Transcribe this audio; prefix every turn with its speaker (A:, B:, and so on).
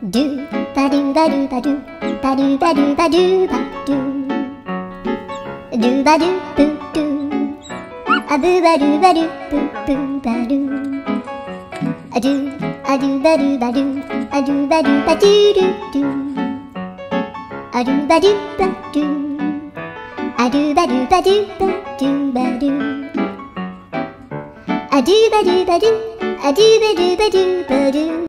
A: do ba do ba do ba do ba do ba do ba do ba do ba do boo do a boo ba do ba do boo boo ba do a do ba do ba do a do ba do ba do do do a do ba do ba do a do ba do ba do ba do ba do a do ba do ba do a do ba do ba do ba do.